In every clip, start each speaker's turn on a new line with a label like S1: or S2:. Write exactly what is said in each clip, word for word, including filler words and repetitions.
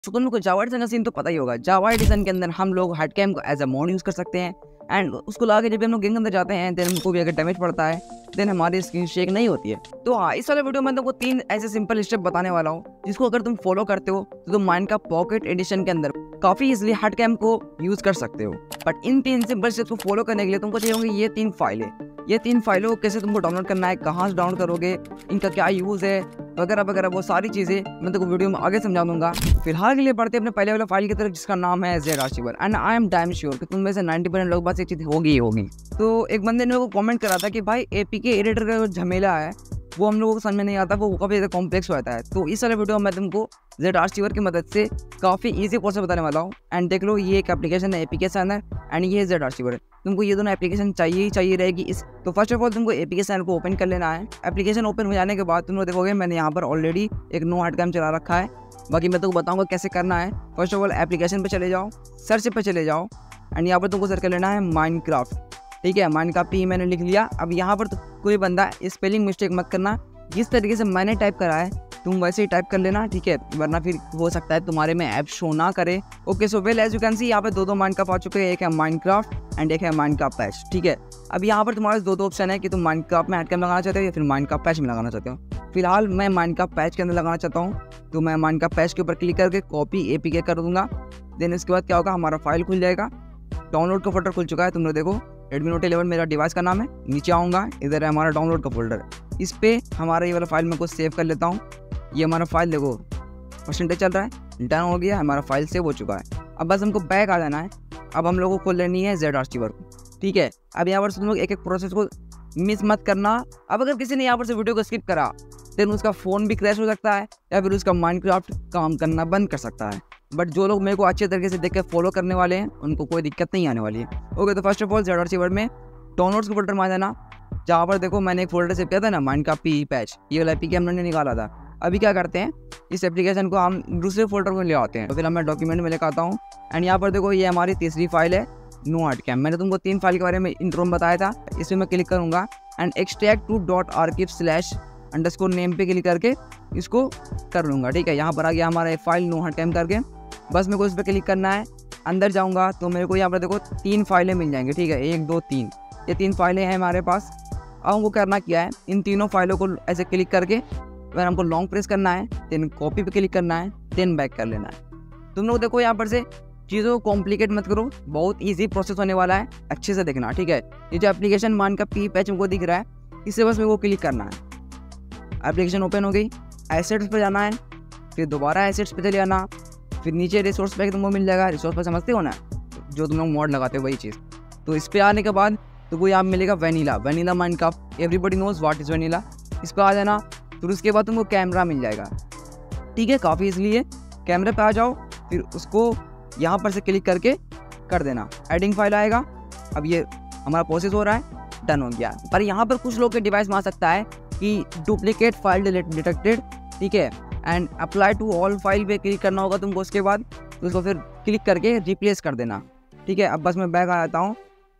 S1: तो तुमको Java edition का सीन तो पता ही होगा। जावा एडिशन के अंदर हम लोग हेड कैम को एज अ मोड यूज़ कर सकते हैं एंड उसको ला के जब हम लोग गेम के अंदर जाते हैं देन हमको भी अगर डैमेज पड़ता है देन हमारी स्क्रीन शेक नहीं होती है। तो हाँ, इस वाले वीडियो में तुमको तीन ऐसे सिंपल स्टेप बताने वाला हूँ जिसको अगर तुम फॉलो करते हो तो तुम माइनक्राफ्ट पॉकेट एडिशन के अंदर काफ़ी इजिली हेड कैम को यूज़ कर सकते हो। बट इन तीन सिंपल स्टेप्स को फॉलो करने के लिए तुमको चाहिए होंगे ये तीन फाइलें। ये तीन फाइलों को कैसे तुमको डाउनलोड करना है, कहाँ से डाउनलोड करोगे, इनका क्या यूज़ है वगैरह वगैरह, वो सारी चीज़ें मैं तुमको वीडियो में आगे समझा दूंगा। फिलहाल के लिए बढ़ते अपने पहले वाले फाइल की तरफ जिसका नाम है Z archiver and I am damn sure कि तुम में से नाइंटी परसेंट लोग बस एक चीज़ होगी ही होगी। तो एक बंदे ने मेरे को कमेंट करा था कि भाई एपीके एडिटर का जो झमेला है वो हम लोगों को समझ में नहीं आता, वो काफ़ी ज़्यादा कॉम्प्लेक्स होता है। तो इस वाले वीडियो में मैं तुमको जेड आर्चिवर की मदद से काफ़ी इजी प्रोसेस बताने वाला हूँ। एंड देख लो, ये एक एप्लीकेशन है एपीके साइनर एंड ये है जेड आर्चिवर। तुमको ये दोनों एप्लीकेशन चाहिए ही चाहिए रहेगी इस। तो फर्स्ट ऑफ ऑल तुमको एपीके साइनर को ओपन कर लेना है। एप्लीकेशन ओपन हो जाने के बाद तुम लोग देखोगे मैंने यहाँ पर ऑलरेडी एक नो हेड कैम चला रखा है। बाकी मैं तुमको बताऊँगा कैसे करना है। फर्स्ट ऑफ ऑल एप्लीकेशन पर चले जाओ, सर्च पे चले जाओ एंड यहाँ पर तुमको सर्च कर लेना है माइनक्राफ्ट। ठीक है, माइनक्राफ्ट ही मैंने लिख लिया। अब यहाँ पर कोई बंदा स्पेलिंग मिस्टेक मत करना, जिस तरीके से मैंने टाइप करा है तुम वैसे ही टाइप कर लेना, ठीक है, वरना फिर हो सकता है तुम्हारे में ऐप शो ना करे। Okay, so well as you can see यहाँ पे दो दो माइनक्राफ्ट आ चुके हैं, एक है माइनक्राफ्ट एंड एक है माइनक्राफ्ट पैच। ठीक है, अब यहाँ पर तुम्हारे दो दो ऑप्शन है कि तुम माइनक्राफ्ट में हेड कैम लगाना चाहते हो या फिर माइनक्राफ्ट पैच में लगाना चाहते हो। फिलहाल मैं माइनक्राफ्ट पैच के अंदर लगाना चाहता हूँ, तो मैं माइनक्राफ्ट पैच के ऊपर क्लिक करके कॉपी एपीके कर दूंगा। देन इसके बाद क्या होगा, हमारा फाइल खुल जाएगा। डाउनलोड का फोल्डर खुल चुका है, तुम लोग देखो रेडमी नोट इलेवन मेरा डिवाइस का नाम है। नीचे आऊँगा, इधर है हमारा डाउनलोड का फोल्डर, इस पे हमारा ये वाला फाइल मैं कुछ सेव कर लेता हूँ। ये हमारा फाइल देखो परसेंटेज चल रहा है, डन हो गया, हमारा फाइल सेव हो चुका है। अब बस हमको बैक आ जाना है। अब हम लोगों को खोल लेनी है जेड आर्चिवर को। ठीक है, अब यहाँ पर तुम लोग एक एक प्रोसेस को मिस मत करना। अब अगर किसी ने यहाँ पर से वीडियो को स्किप करा देन उसका फ़ोन भी क्रैश हो सकता है या फिर उसका माइनक्राफ्ट काम करना बंद कर सकता है। बट जो लोग मेरे को अच्छे तरीके से देख के फॉलो करने वाले हैं उनको कोई दिक्कत नहीं आने वाली है। ओके, तो first of all Z archiver में डाउनलोड्स के फोल्डर में आ जाना, जहाँ पर देखो मैंने एक फोल्डर सेव किया था ना माइनक्राफ्ट पी पैच, ये वाला एपीके हमने निकाला था। अभी क्या करते हैं, इस एप्लीकेशन को हम दूसरे फोल्डर में ले आते हैं। तो फिर मैं डॉक्यूमेंट में लेकर आता हूँ एंड यहाँ पर देखो ये हमारी तीसरी फाइल है नो हेड कैम। मैंने तुमको तीन फाइल के बारे में इंट्रो में बताया था, इसमें मैं क्लिक करूँगा and extract to dot archive slash underscore name पे क्लिक करके इसको कर लूँगा। ठीक है, यहाँ पर आ गया हमारा एक फाइल नो हेड कैम करके, बस मेरे को इस पर क्लिक करना है। अंदर जाऊँगा तो मेरे को यहाँ पर देखो तीन फाइलें मिल जाएंगी। ठीक है, एक दो तीन, ये तीन फाइलें हैं हमारे पास। अब हमको करना क्या है, इन तीनों फाइलों को ऐसे क्लिक करके अगर हमको लॉन्ग प्रेस करना है देन कॉपी पे क्लिक करना है, देन बैक कर लेना है। तुम लोग देखो यहाँ पर से चीज़ों को कॉम्प्लिकेट मत करो, बहुत इजी प्रोसेस होने वाला है, अच्छे से देखना। ठीक है, ये जो एप्लीकेशन मान का पी पैच हमको दिख रहा है इससे बस मेरे को क्लिक करना है। एप्लीकेशन ओपन हो गई, एसेट्स पे जाना है, फिर दोबारा एसेट्स पे चले जाना, फिर नीचे रिसोर्स पैक तुमको मिल जाएगा। रिसोर्स पैक समझते हो ना, जो तुम लोग मॉड लगाते हो वही चीज़। तो इस पर आने के बाद तो कोई यहाँ मिलेगा vanilla, vanilla Minecraft, everybody knows what is vanilla. इस पर आ जाना, फिर उसके बाद तुमको कैमरा मिल जाएगा। ठीक है, काफ़ी इसलिए है, कैमरे पे आ जाओ, फिर उसको यहाँ पर से क्लिक करके कर देना, एडिंग फाइल आएगा। अब ये हमारा प्रोसेस हो रहा है, डन हो गया। पर यहाँ पर कुछ लोग के डिवाइस में आ सकता है कि डुप्लीकेट फाइल डिटेक्टेड। ठीक है, and apply to all file पे क्लिक करना होगा तुमको, उसके बाद तो उसको फिर क्लिक करके रिप्लेस कर देना। ठीक है, अब बस मैं बैक आ जाता हूँ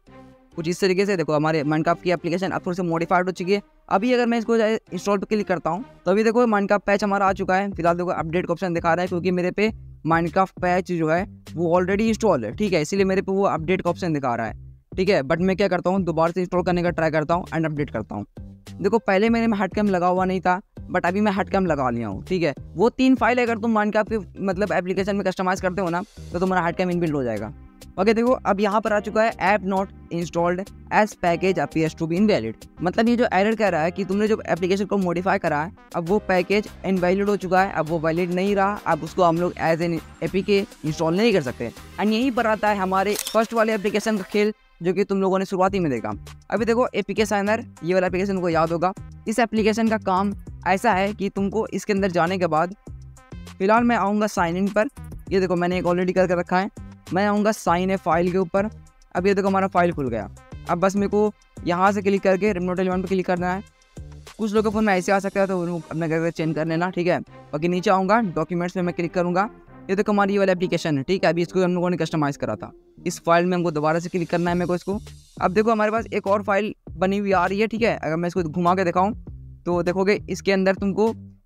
S1: कुछ इस तरीके से। देखो हमारे माइनक्राफ्ट की एप्लीकेशन अब थोड़ी सी मॉडिफाइड हो चुकी है। अभी अगर मैं इसको इंस्टॉल पे क्लिक करता हूँ तो अभी देखो माइनक्राफ्ट पैच हमारा आ चुका है। फिलहाल देखो अपडेट का ऑप्शन दिखा रहा है क्योंकि मेरे पे माइनक्राफ्ट पैच जो है वो ऑलरेडी इंस्टॉल है। ठीक है, इसीलिए मेरे पे वो अपडेट का ऑप्शन दिखा रहा है। ठीक है, बट मैं क्या करता हूँ, दोबारा से इंस्टॉल करने का ट्राई करता हूँ एंड अपडेट करता हूँ। देखो पहले मेरे में हेड कैम लगा हुआ नहीं था, बट अभी मैं हेड कैम लगा लिया हूँ। ठीक है, वो तीन फाइल अगर तुम माइनक्राफ्ट के मतलब एप्लीकेशन में कस्टमाइज करते हो ना तो तुम्हारा हेड कैम इनबिल्ट हो जाएगा। ओके, देखो अब यहाँ पर आ चुका है app not installed as package appears to be invalid. मतलब ये जो एरर कह रहा है कि तुमने जो एप्लीकेशन को मॉडिफाई करा है अब वो पैकेज इनवैलिड हो चुका है, अब वो वैलिड नहीं रहा, अब उसको हम लोग एज एन एपीके इंस्टॉल नहीं कर सकते। एंड यहीं पर आता है हमारे फर्स्ट वाले एप्लीकेशन का खेल जो कि तुम लोगों ने शुरुआती में देखा। अभी देखो एपीके साइनर, ये वाला एप्लीकेशन को याद होगा। इस एप्लीकेशन का काम ऐसा है कि तुमको इसके अंदर जाने के बाद फिलहाल मैं आऊँगा साइन इन पर। ये देखो मैंने एक ऑलरेडी करके रखा है, मैं आऊँगा साइन ए फाइल के ऊपर। अब ये देखो हमारा फाइल खुल गया। अब बस मेरे को यहाँ से क्लिक करके रेडमी नोट इलेवन पर क्लिक करना है। कुछ लोगों के फोन में ऐसे आ सकता है तो उनको अपने घर से चेंज कर लेना। ठीक है, बाकी नीचे आऊँगा डॉक्यूमेंट्स में मैं क्लिक करूँगा। ये देखो हमारी ये वाला एप्लीकेशन है। ठीक है, अभी इसको हम लोगों ने कस्टमाइज़ करा था। इस फाइल में हमको दोबारा से क्लिक करना है मेरे को इसको। अब देखो हमारे पास एक और फाइल बनी हुई आ रही है। ठीक है, अगर मैं इसको घुमा के दिखाऊँ तो देखोगे इसके अंदर तुमको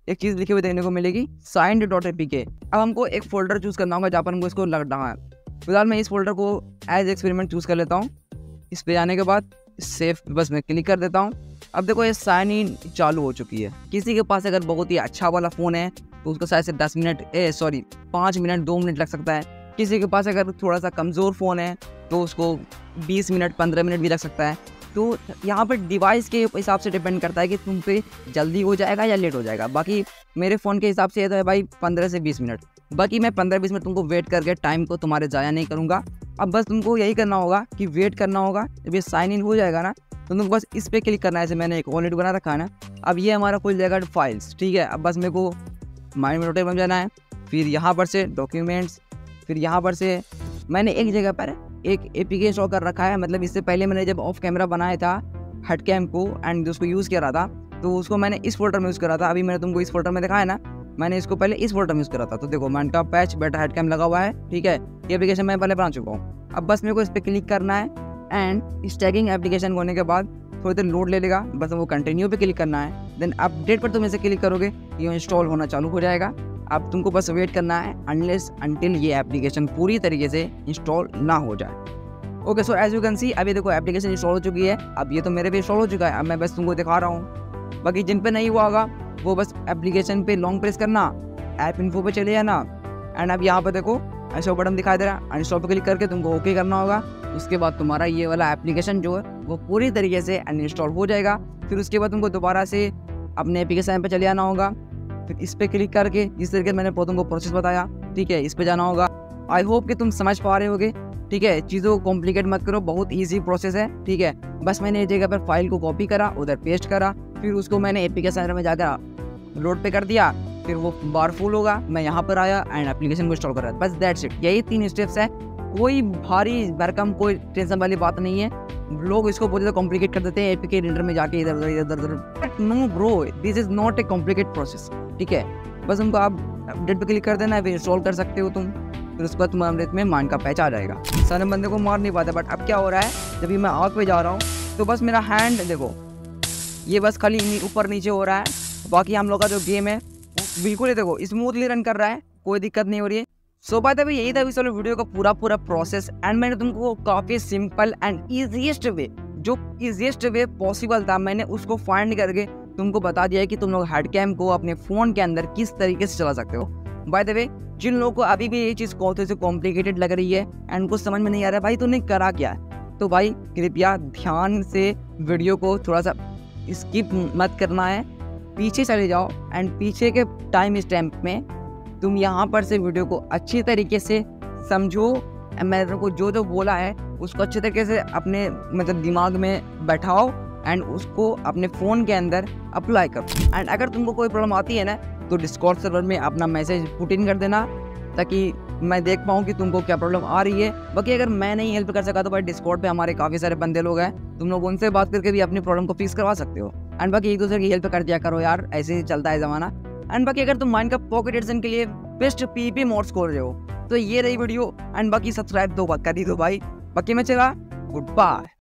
S1: एक चीज़ लिखी हुई देखने को मिलेगी, साइंड डॉट ए पी के। अब हमको एक फोल्डर चूज़ करना होगा जहाँ पर हमको इसको लग रहा है। फिलहाल मैं इस फोल्डर को एज एक्सपेरिमेंट चूज़ कर लेता हूँ। इस पे जाने के बाद सेव बस मैं क्लिक कर देता हूँ। अब देखो ये साइन इन चालू हो चुकी है। किसी के पास अगर बहुत ही अच्छा वाला फ़ोन है तो उसको शायद से दस मिनट ए सॉरी पाँच मिनट दो मिनट लग सकता है। किसी के पास अगर थोड़ा सा कमज़ोर फ़ोन है तो उसको बीस मिनट पंद्रह मिनट भी लग सकता है। तो यहाँ पर डिवाइस के हिसाब से डिपेंड करता है कि तुम पे जल्दी हो जाएगा या लेट हो जाएगा। बाकी मेरे फ़ोन के हिसाब से ये तो है भाई पंद्रह से बीस मिनट। बाकी मैं पंद्रह बीस मिनट तुमको वेट करके टाइम को तुम्हारे ज़ाया नहीं करूँगा। अब बस तुमको यही करना होगा कि वेट करना होगा। जब ये साइन इन हो जाएगा ना तो तुमको बस इस पर क्लिक करना है। जैसे मैंने एक ऑलरेडी बना रखा है ना। अब ये हमारा खुल जाएगा फाइल्स, ठीक है। अब बस मेरे को माइंड में रोटेट बन जाना है। फिर यहाँ पर से डॉक्यूमेंट्स, फिर यहाँ पर से मैंने एक जगह पर एक एपीके इंस्टॉल कर रखा है। मतलब इससे पहले मैंने जब ऑफ कैमरा बनाया था हट कैम को एंड उसको यूज़ किया रहा था तो उसको मैंने इस फोल्डर में यूज़ करा था। अभी मैंने तुमको इस फोल्डर में दिखाया ना, मैंने इसको पहले इस फोल्डर में यूज़ करा था। तो देखो मैंने का पैच बेटा हेड कैम लगा हुआ है, ठीक है। ये एप्लीकेशन मैं पहले बना चुका हूँ। अब बस मेरे को इस पर क्लिक करना है एंड इस टैगिंग एप्लीकेशन होने के बाद थोड़ी देर लोड ले लेगा। बस वो कंटिन्यू पे क्लिक करना है। देन अपडेट पर तुम इसे क्लिक करोगे ये इंस्टॉल होना चालू हो जाएगा। अब तुमको बस वेट करना है अनलेस अनटिल ये एप्लीकेशन पूरी तरीके से इंस्टॉल ना हो जाए। Okay so as you can see अभी देखो एप्लीकेशन इंस्टॉल हो चुकी है। अब ये तो मेरे भी इंस्टॉल हो चुका है। अब मैं बस तुमको दिखा रहा हूँ। बाकी जिन पे नहीं हुआ होगा वो बस एप्लीकेशन पे लॉन्ग प्रेस करना, ऐप इन्फो पे चले जाना एंड अब यहाँ पर देखो ऐसा बटन दिखाई दे रहा है। अनइंस्टॉल पे क्लिक करके तुमको ओके करना होगा। उसके बाद तुम्हारा ये वाला एप्लीकेशन जो है वो पूरी तरीके से अनइंस्टॉल हो जाएगा। फिर उसके बाद तुमको दोबारा से अपने एप्लीकेशन पे चले जाना होगा। फिर इस पर क्लिक करके जिस तरीके से मैंने तुमको प्रोसेस बताया, ठीक है, इस पे जाना होगा। आई होप कि तुम समझ पा रहे होगे, ठीक है। चीज़ों को कॉम्प्लिकेट मत करो, बहुत इजी प्रोसेस है, ठीक है। बस मैंने एक जगह पर फाइल को कॉपी करा, उधर पेस्ट करा, फिर उसको मैंने एप्लीकेशन में जाकर लोड पे कर दिया। फिर वो बार फुल होगा, मैं यहाँ पर आया एंड एप्लीकेशन को इंस्टॉल करा। बस दैट्स इट। यही तीन स्टेप्स है, कोई भारी भरकम कोई टेंशन वाली बात नहीं है। लोग इसको बहुत ज़्यादा कॉम्प्लिकेट कर देते हैं एपीके रीडर में जाके इधर उधर इधर उधर। No bro, this is not a complicate process, ठीक है। बस उनको आप अपडेट पे क्लिक कर देना है, फिर इंस्टॉल कर सकते हो तुम। फिर उसके बाद तुम्हारे अमृत में माइंड का पैच आ जाएगा। सारे बंदे को मार नहीं पाता। बट अब क्या हो रहा है, जब भी मैं आग पे जा रहा हूँ तो बस मेरा हैंड देखो ये बस खाली ऊपर नीचे हो रहा है। बाकी हम लोग का जो गेम है बिल्कुल ही देखो स्मूथली रन कर रहा है, कोई दिक्कत नहीं हो रही है। सो बात अभी यही था इस वाले वीडियो का पूरा पूरा प्रोसेस एंड मैंने तुमको काफ़ी सिंपल एंड ईजीएस्ट वे, जो ईजीएस्ट वे पॉसिबल था, मैंने उसको फाइंड करके तुमको बता दिया है कि तुम लोग हेड कैम को अपने फ़ोन के अंदर किस तरीके से चला सकते हो। बाय द वे जिन लोगों को अभी भी ये चीज़ बहुत से कॉम्प्लिकेटेड लग रही है एंड उनको समझ में नहीं आ रहा है भाई तूने करा क्या है, तो भाई कृपया ध्यान से वीडियो को थोड़ा सा स्किप मत करना है, पीछे चले जाओ एंड पीछे के टाइम स्टैम्प में तुम यहाँ पर से वीडियो को अच्छी तरीके से समझो। मैंने तुमको जो जो बोला है उसको अच्छे तरीके से अपने मतलब दिमाग में बैठाओ एंड उसको अपने फ़ोन के अंदर अप्लाई करो। एंड अगर तुमको कोई प्रॉब्लम आती है ना तो डिस्कॉर्ड सर्वर में अपना मैसेज पुट इन कर देना ताकि मैं देख पाऊँ कि तुमको क्या प्रॉब्लम आ रही है। बाकी अगर मैं नहीं हेल्प कर सका तो भाई डिस्कॉर्ड पे हमारे काफ़ी सारे बंदे लोग हैं, तुम लोग उनसे बात करके भी अपनी प्रॉब्लम को फिक्स करवा सकते हो। एंड बाकी एक दूसरे की हेल्प कर दिया करो यार, ऐसे ही चलता है ज़माना। एंड बाकी अगर तुम माइंड का पॉकेट एडिशन के लिए बेस्ट पीपी मोड्स खोल रहे हो तो ये रही वीडियो। एंड बाकी सब्सक्राइब तो कर ही दो भाई। बाकी मैं चला, गुड बाय।